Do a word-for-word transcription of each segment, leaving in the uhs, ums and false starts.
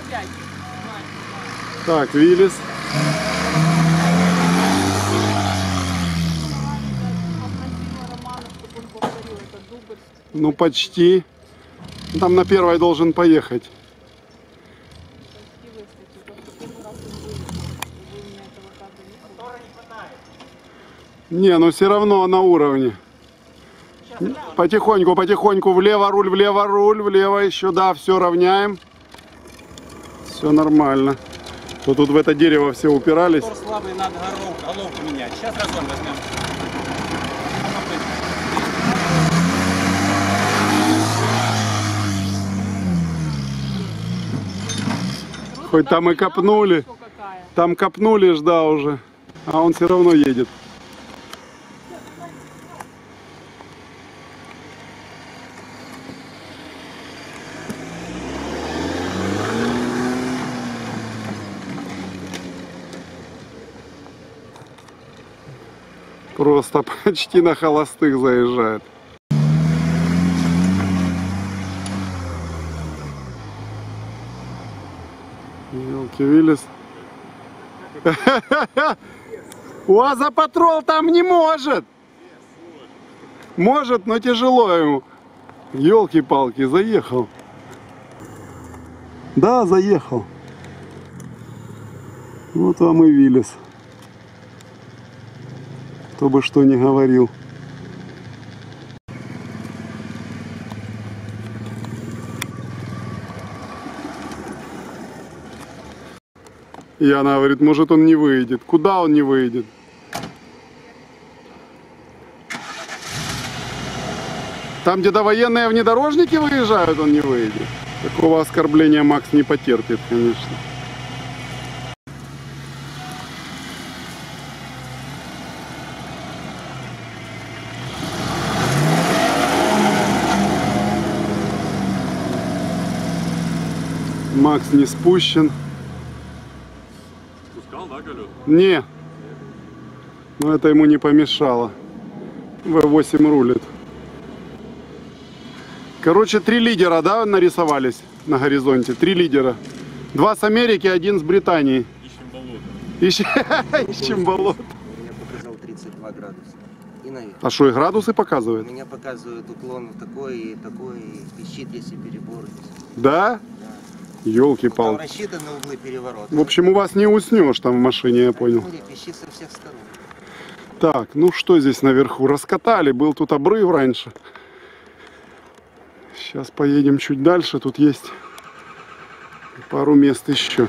Так, Виллис. Ну почти. Там на первой должен поехать. Не, но все равно на уровне. Потихоньку, потихоньку, влево руль, влево руль, влево еще, да, все равняем. Все нормально. Вот тут в это дерево все упирались. Мотор слабый, надо головку, головку менять. Сейчас разгон возьмем. Хоть там и копнули, там копнули ж, да, уже, а он все равно едет. Просто почти на холостых заезжает. Елки Виллис. УАЗа Патрол там не может. Может, но тяжело ему. Елки-палки, заехал. Да, заехал. Вот вам и Виллис. Кто бы что ни говорил. И она говорит, может он не выйдет. Куда он не выйдет? Там, где довоенные внедорожники выезжают, он не выйдет. Такого оскорбления Макс не потерпит, конечно. Макс не спущен. Спускал, да, колёс? Не. Но это ему не помешало. вэ восемь рулит. Короче, три лидера, да, нарисовались на горизонте. Три лидера. Два с Америки, один с Британии. Ищем болото. Ищем, Ищем болото. У меня показал тридцать два градуса. И наверх. А что, и градусы У показывает? меня показывает уклон такой и такой, и пищит, если перебор. Да? Да. Там Ёлки-палки. рассчитаны углы переворота. В общем, у вас не уснешь там в машине, я понял. Смотри, пищит со всех сторон. Так, ну что здесь наверху? Раскатали, был тут обрыв раньше. Сейчас поедем чуть дальше, тут есть пару мест еще.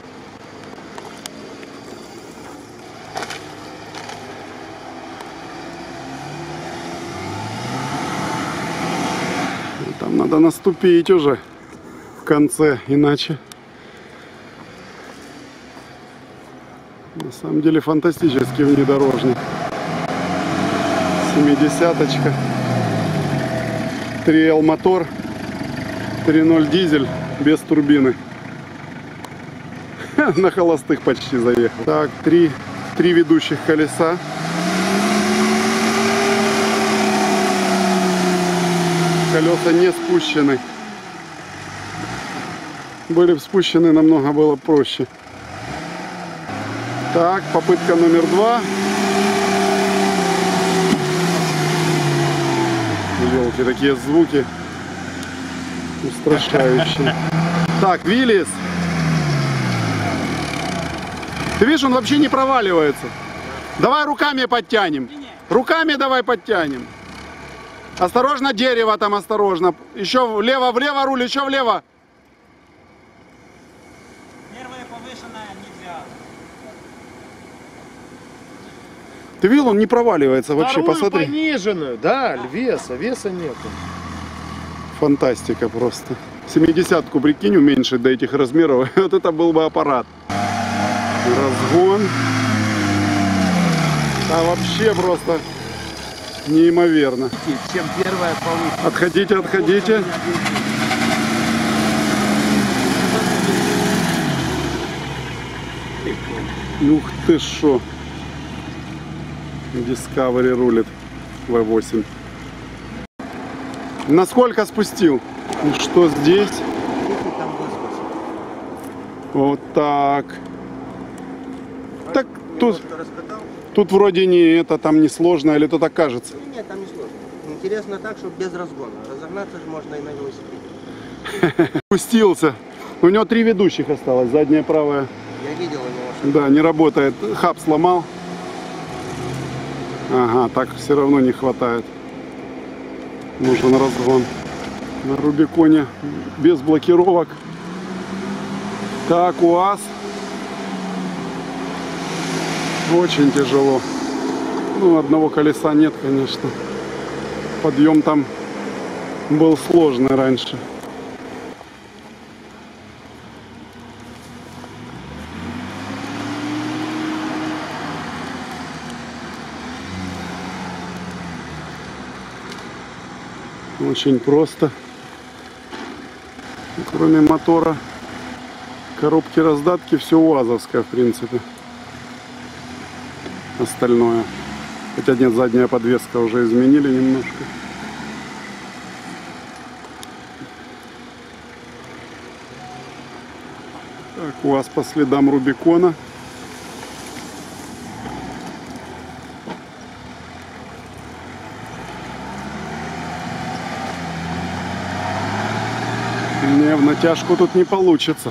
Там надо наступить уже в конце, иначе. На самом деле фантастический внедорожник. семидесяточка. три эл мотор. три ноль дизель без турбины. На холостых почти заехал. Так, три, три ведущих колеса. Колеса не спущены. Были бы спущены, намного было проще. Так, попытка номер два. Ёлки, такие звуки устрашающие. Так, Виллис. Ты видишь, он вообще не проваливается. Давай руками подтянем. Руками давай подтянем. Осторожно, дерево там, осторожно. Еще влево, влево руль, еще влево. Первая повышенная нельзя. Ты видел, он не проваливается вообще, Вторую посмотри. пониженную, да, веса, веса нету. Фантастика просто. семидесятку, прикинь, уменьшить до этих размеров. Вот это был бы аппарат. Разгон. А вообще просто неимоверно. Чем первая повыше. Отходите, отходите. Ух ты шо. Discovery рулит вэ восемь. Насколько спустил? И что здесь? Там восемьдесят. Вот так. Так тут, Немножко раскатал. тут вроде не это, там не сложно, или то так кажется. Ну, нет, там не сложно. Интересно так, чтобы без разгона. Разогнаться же можно и на велосипеде. Спустился. У него три ведущих осталось, задняя, правая. Я видел у него. Да, не работает. Хаб сломал. Ага, так все равно не хватает. Нужен разгон. На Рубиконе без блокировок. Так, УАЗ. Очень тяжело. Ну, одного колеса нет, конечно. Подъем там был сложный раньше. Очень просто. Кроме мотора, коробки раздатки, все УАЗовское, в принципе. Остальное. Хотя нет, задняя подвеска уже изменили немножко. Так, УАЗ по следам Рубикона. Не, в натяжку тут не получится.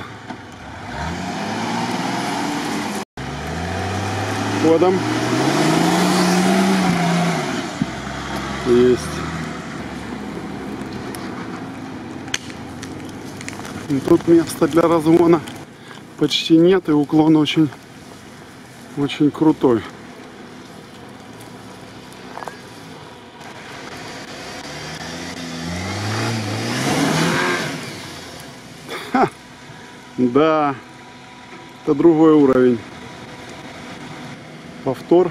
Ходом. Есть. Тут места для разгона почти нет, и уклон очень, очень крутой. Ха, да, это другой уровень. Повтор.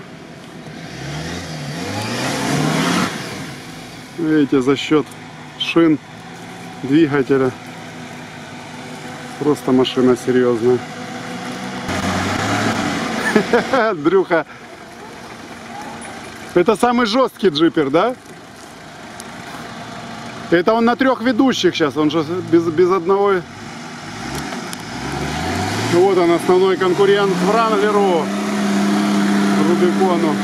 Видите, за счет шин, двигателя. Просто машина серьезная. Андрюха. Это самый жесткий джипер, да? Это он на трех ведущих сейчас. Он же без, без одного. Вот он, основной конкурент Вранглеру. Рубикону.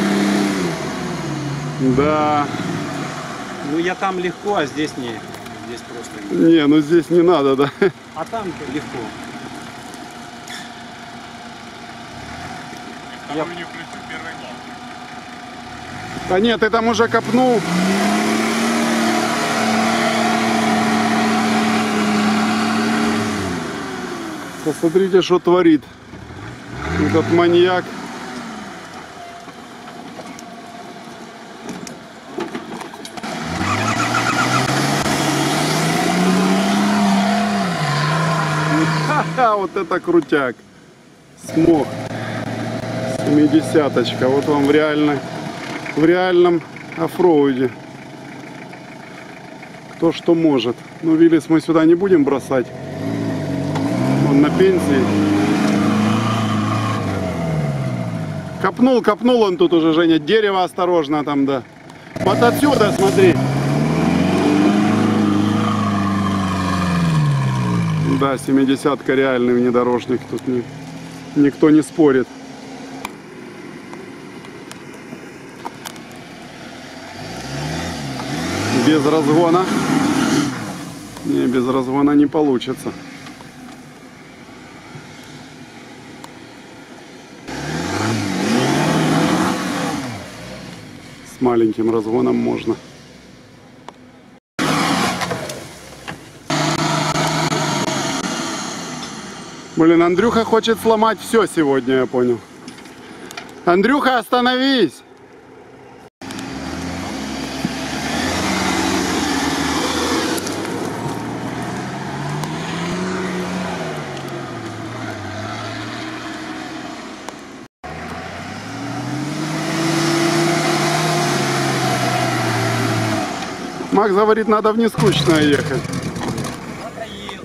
Да. Ну я там легко, а здесь не. Здесь просто не. Не, ну здесь не надо, да. А там легко. Я... А нет, ты там уже копнул. Посмотрите, что творит этот маньяк. Ха-ха, вот это крутяк. Смог. семидесяточка. Вот вам в реальной, в реальном оффроуде. Кто что может. Ну, Виллис мы сюда не будем бросать. Он на пенсии. Копнул, копнул он тут уже, Женя. Дерево осторожно там, да. Вот отсюда смотри. Да, семидесятка реальный внедорожник. Тут не, никто не спорит. Без разгона. Не, без разгона не получится. С маленьким разгоном можно. Блин, Андрюха хочет сломать все сегодня, я понял. Андрюха, остановись! Макс говорит, надо в нескучное ехать. Затроил.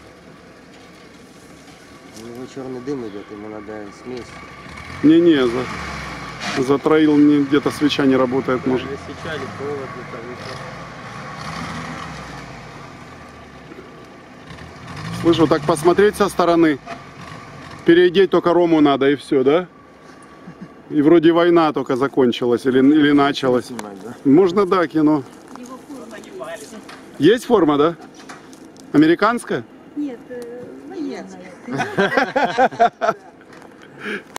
У него черный дым идет, ему надо смесь. Не-не, за, затроил, где-то свеча не работает, может. Засечали провод, Слышу, так посмотреть со стороны. Переодеть только Рому надо и все, да? И вроде война только закончилась или, или началась. Снимать, да? Можно, да, кино. Его форма не валится. Есть форма, да? Американская? Нет, э, военная.